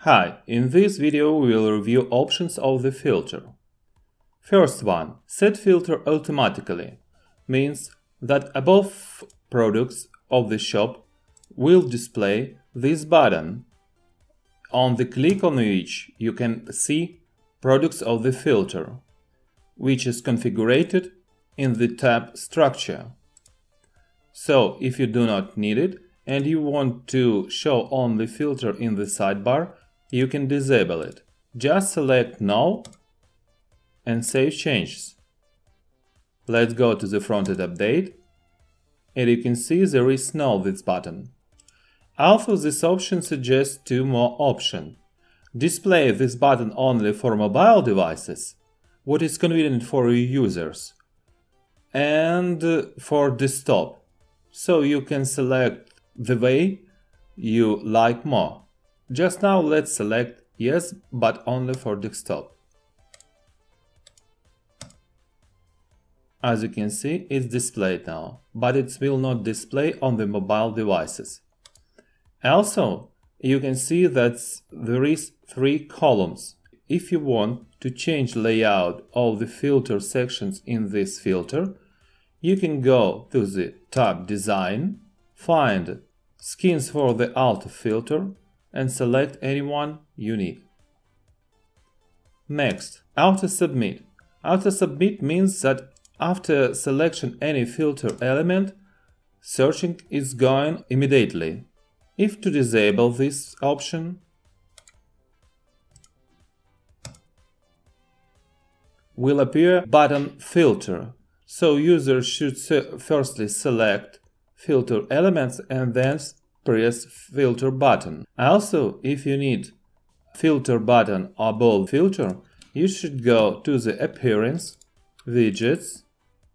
Hi, in this video we will review options of the filter. First one, set filter automatically, means that above products of the shop will display this button, on the click on which you can see products of the filter, which is configured in the tab structure. So if you do not need it and you want to show only filter in the sidebar, you can disable it. Just select No and save changes. Let's go to the front-end update, and you can see there is no this button. Also, this option suggests two more options. Display this button only for mobile devices, what is convenient for your users, and for desktop, so you can select the way you like more. Just now let's select yes, but only for desktop. As you can see, it's displayed now, but it will not display on the mobile devices. Also, you can see that there is 3 columns. If you want to change layout of the filter sections in this filter, you can go to the tab Design, find Skins for the auto filter, and select any one you need. Next, Auto Submit. Auto Submit means that after selection any filter element, searching is going immediately. If to disable this option, will appear button Filter. So users should firstly select filter elements and then press filter button. Also, if you need filter button above filter, you should go to the Appearance, Widgets,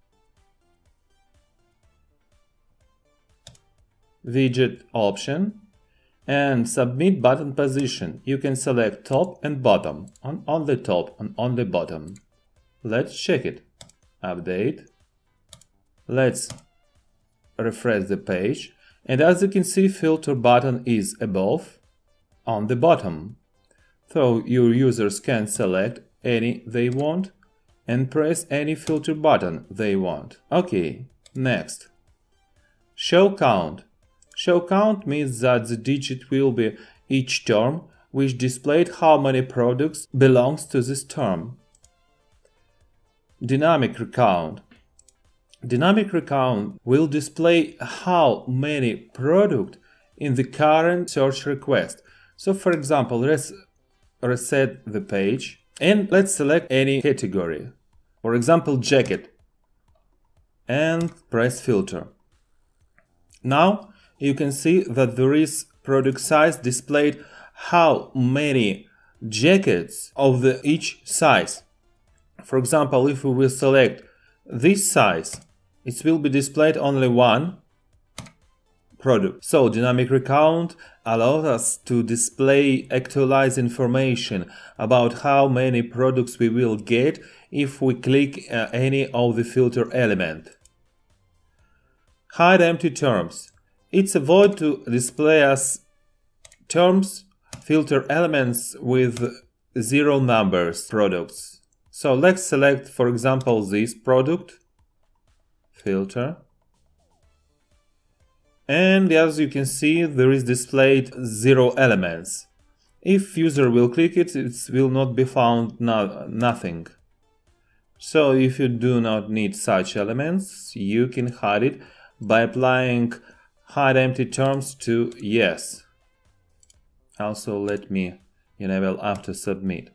Widget option, and Submit button position. You can select top and bottom, on the top and on the bottom. Let's check it. Update. Let's refresh the page. And as you can see, filter button is above, on the bottom. So your users can select any they want and press any filter button they want. Okay, next. Show count. Show count means that the digit will be each term, which displayed how many products belongs to this term. Dynamic recount. Dynamic recount will display how many products in the current search request. So for example, let's reset the page and let's select any category. For example, jacket, and press filter. Now you can see that there is product size displayed how many jackets of each size. For example, if we will select this size, it will be displayed only one product. So dynamic recount allows us to display actualized information about how many products we will get if we click any of the filter element. Hide empty terms. It's avoid to display us terms, filter elements with 0 numbers products. So let's select, for example, this product, filter, and as you can see, there is displayed 0 elements. If user will click it, it will not be found nothing. So if you do not need such elements, you can hide it by applying hide empty terms to yes. Also, let me enable Auto Submit.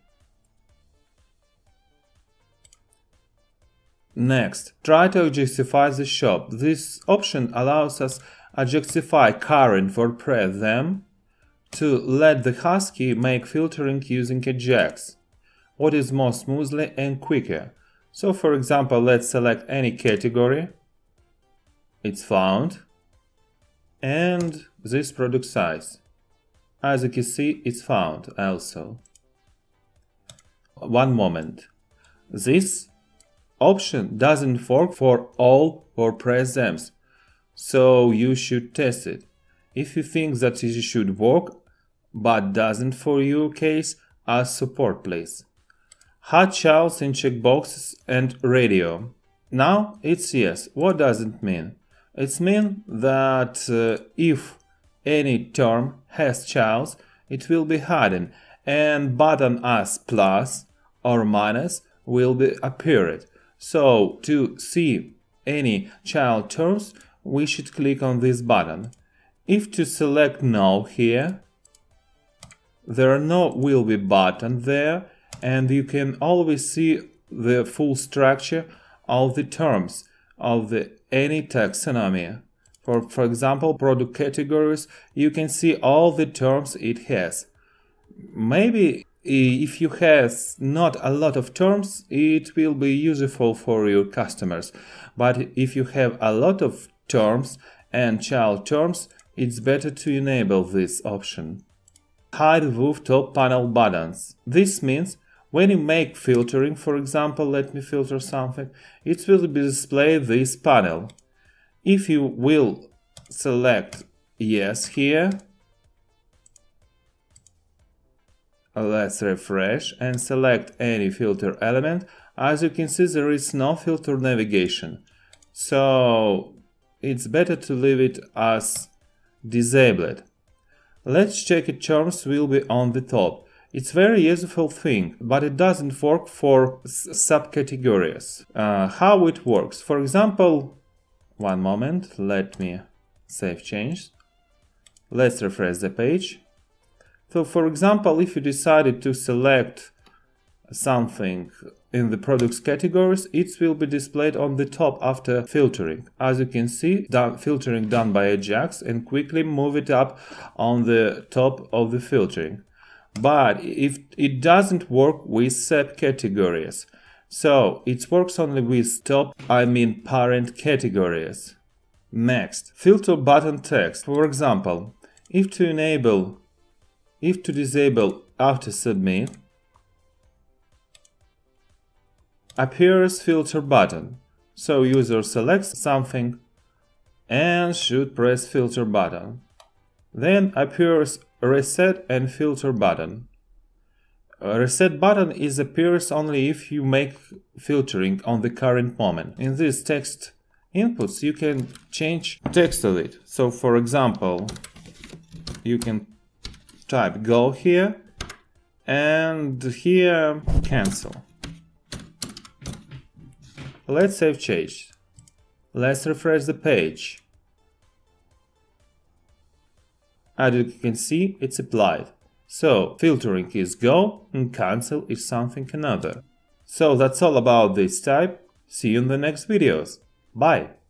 Next, try to adjustify the shop. This option allows us adjustify current WordPress theme to let the HUSKY make filtering using Ajax, what is more smoothly and quicker. So for example, let's select any category. It's found. And this product size. As you can see, it's found also. One moment. This option doesn't work for all WordPress themes, so you should test it. If you think that it should work, but doesn't for your case, ask support please. Hot childs in checkboxes and radio. Now it's yes. What does it mean? It means that if any term has childs, it will be hidden, and button as plus or minus will be appeared. So to see any child terms, we should click on this button. If to select no here, there will be button there, and you can always see the full structure of the terms of the any taxonomy. For example, product categories, you can see all the terms it has. Maybe if you have not a lot of terms, it will be useful for your customers. But if you have a lot of terms and child terms, it's better to enable this option. Hide with top panel buttons. This means when you make filtering, for example, let me filter something, it will display this panel. If you will select yes here, let's refresh and select any filter element. As you can see, there is no filter navigation. So it's better to leave it as disabled. Let's check it terms will be on the top. It's very useful thing, but it doesn't work for subcategories. How it works? For example, one moment, let me save change. Let's refresh the page. So for example, if you decided to select something in the products categories, it will be displayed on the top after filtering. As you can see, filtering done by Ajax, and quickly move it up on the top of the filtering. But if it doesn't work with subcategories, so it works only with parent categories. Next, filter button text. For example, if to disable after submit, appears filter button. So user selects something and should press filter button. Then appears reset and filter button. A reset button appears only if you make filtering on the current moment. In this text inputs, you can change text of it. So for example, you can type go here and here cancel. Let's save change. Let's refresh the page. As you can see, it's applied. So filtering is go and cancel is something another. So that's all about this type. See you in the next videos. Bye.